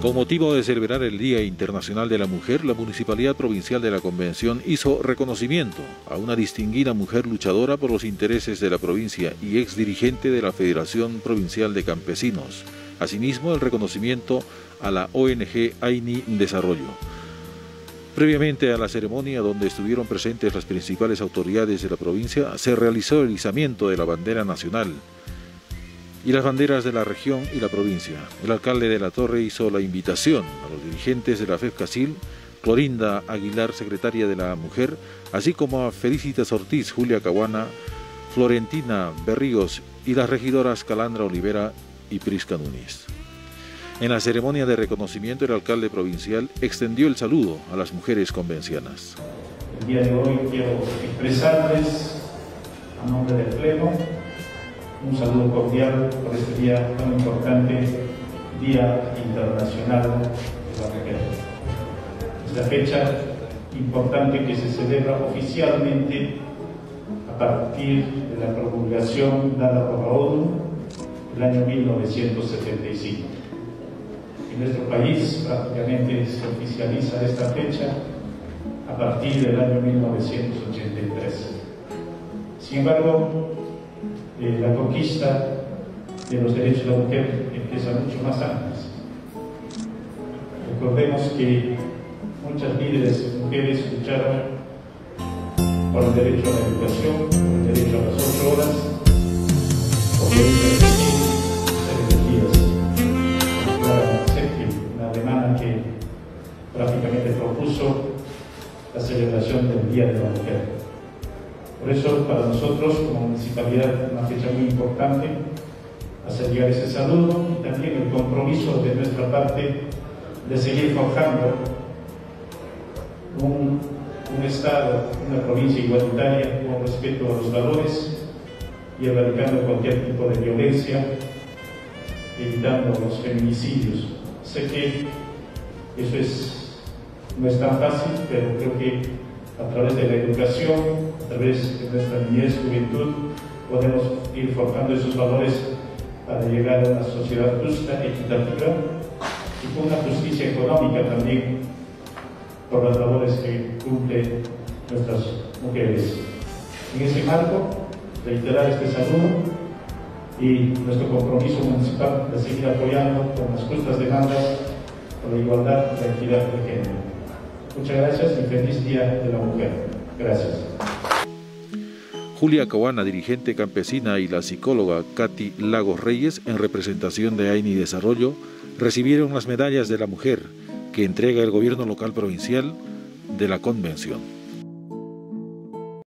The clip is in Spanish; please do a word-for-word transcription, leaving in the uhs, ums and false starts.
Con motivo de celebrar el Día Internacional de la Mujer, la Municipalidad Provincial de la Convención hizo reconocimiento a una distinguida mujer luchadora por los intereses de la provincia y ex dirigente de la Federación Provincial de Campesinos. Asimismo, el reconocimiento a la O N G AINI Desarrollo. Previamente a la ceremonia, donde estuvieron presentes las principales autoridades de la provincia, se realizó el izamiento de la bandera nacional y las banderas de la región y la provincia. El alcalde de La Torre hizo la invitación a los dirigentes de la FEFCACIL, Clorinda Aguilar, secretaria de la Mujer, así como a Felicitas Ortiz, Julia Caguana, Florentina Berríos y las regidoras Calandra Olivera y Prisca Núñez. En la ceremonia de reconocimiento, el alcalde provincial extendió el saludo a las mujeres convencianas. El día de hoy quiero expresarles, a nombre del Pleno, un saludo cordial por este día tan importante, Día Internacional de la Mujer. Es la fecha importante que se celebra oficialmente a partir de la promulgación dada por la ONU el año mil novecientos setenta y cinco. En nuestro país prácticamente se oficializa esta fecha a partir del año mil novecientos ochenta y tres. Sin embargo, eh, la conquista de los derechos de la mujer empieza mucho más antes. Recordemos que muchas líderes mujeres lucharon por el derecho a la educación, por el derecho a las ocho horas, por el derecho a ser elegidas. Clara Zetkin, una alemana que prácticamente propuso la celebración del Día de la Mujer. Por eso, para nosotros, como municipalidad, es una fecha muy importante hacer llegar ese saludo y también el compromiso de nuestra parte de seguir forjando un, un Estado, una provincia igualitaria con respeto a los valores y erradicando cualquier tipo de violencia, evitando los feminicidios. Sé que eso es, no es tan fácil, pero creo que a través de la educación, a través de nuestra niñez, juventud, podemos ir forjando esos valores para llegar a una sociedad justa, equitativa y con una justicia económica también por las labores que cumplen nuestras mujeres. En ese marco, reiterar este saludo y nuestro compromiso municipal de seguir apoyando con las justas demandas por la igualdad y la equidad de género. Muchas gracias y feliz Día de la Mujer. Gracias. Julia Caguana, dirigente campesina, y la psicóloga Katy Lagos Reyes, en representación de AINI Desarrollo, recibieron las medallas de la mujer que entrega el gobierno local provincial de la Convención.